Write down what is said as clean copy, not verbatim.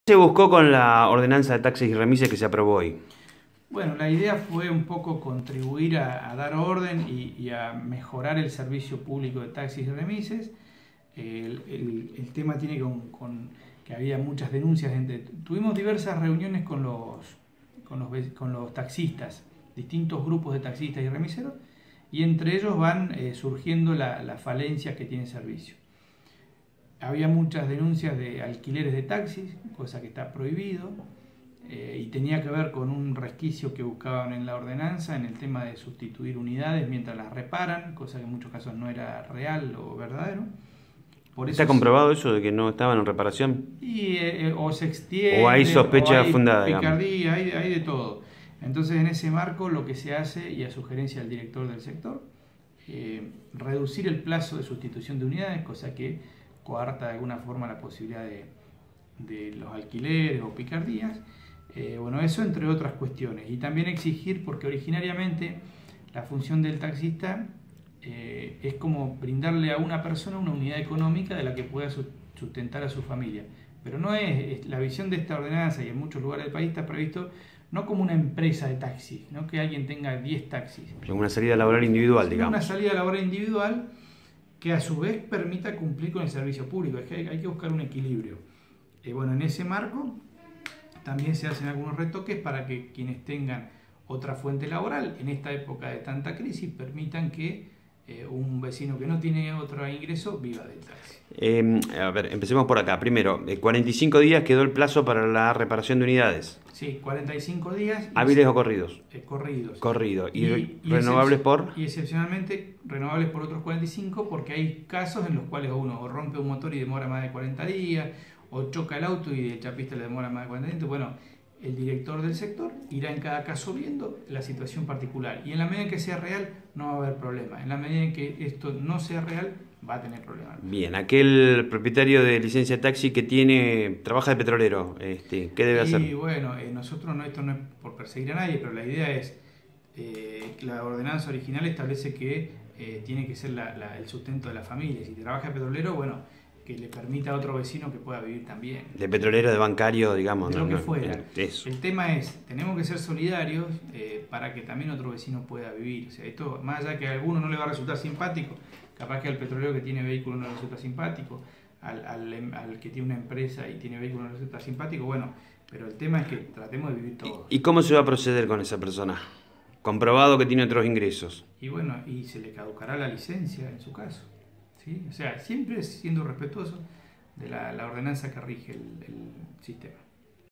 ¿Qué se buscó con la ordenanza de taxis y remises que se aprobó hoy? Bueno, la idea fue un poco contribuir a dar orden y a mejorar el servicio público de taxis y remises. El tema tiene que había muchas denuncias. Tuvimos diversas reuniones con los taxistas, distintos grupos de taxistas y remiseros, y entre ellos van surgiendo las falencias que tiene el servicio. Había muchas denuncias de alquileres de taxis, cosa que está prohibido, y tenía que ver con un resquicio que buscaban en la ordenanza en el tema de sustituir unidades mientras las reparan, cosa que en muchos casos no era real o verdadero. ¿Está comprobado eso de que no estaban en reparación? O se extiende, ¿O hay sospecha fundada, picardía, hay de todo. Entonces, en ese marco, lo que se hace, y a sugerencia del director del sector, reducir el plazo de sustitución de unidades, cosa que coarta de alguna forma la posibilidad de los alquileres o picardías. Bueno, eso entre otras cuestiones. Y también exigir, porque originariamente la función del taxista es como brindarle a una persona una unidad económica de la que pueda sustentar a su familia. Pero no es la visión de esta ordenanza, y en muchos lugares del país está previsto no como una empresa de taxis, no que alguien tenga 10 taxis. Como una salida laboral individual, digamos. Una salida laboral individual que a su vez permita cumplir con el servicio público. Es que hay que buscar un equilibrio. Bueno, en ese marco también se hacen algunos retoques para que quienes tengan otra fuente laboral en esta época de tanta crisis permitan que un vecino que no tiene otro ingreso viva del taxi. A ver, empecemos por acá. Primero, 45 días quedó el plazo para la reparación de unidades. Sí, 45 días. ¿Hábiles o corridos? Corridos. Corrido. ¿Y renovables por? Y excepcionalmente renovables por otros 45, porque hay casos en los cuales uno rompe un motor y demora más de 40 días, o choca el auto y de chapista le demora más de 40 días. Bueno, el director del sector irá en cada caso viendo la situación particular. Y en la medida en que sea real, no va a haber problema. En la medida en que esto no sea real, va a tener problemas. Bien, aquel propietario de licencia de taxi que trabaja de petrolero, ¿qué debe hacer? Y bueno, nosotros esto no es por perseguir a nadie, pero la idea es, la ordenanza original establece que tiene que ser el sustento de la familia. Si trabaja de petrolero, bueno, que le permita a otro vecino que pueda vivir también. De petrolero, de bancario, digamos. De lo que fuera. Eso. El tema es, tenemos que ser solidarios para que también otro vecino pueda vivir. O sea, esto, más allá que a alguno no le va a resultar simpático, capaz que al petrolero que tiene vehículo no le resulta simpático, al que tiene una empresa y tiene vehículo no le resulta simpático, bueno, pero el tema es que tratemos de vivir todos. ¿Y cómo se va a proceder con esa persona? Comprobado que tiene otros ingresos. Y bueno, y se le caducará la licencia en su caso. ¿Sí? O sea, siempre siendo respetuoso de la ordenanza que rige el sistema.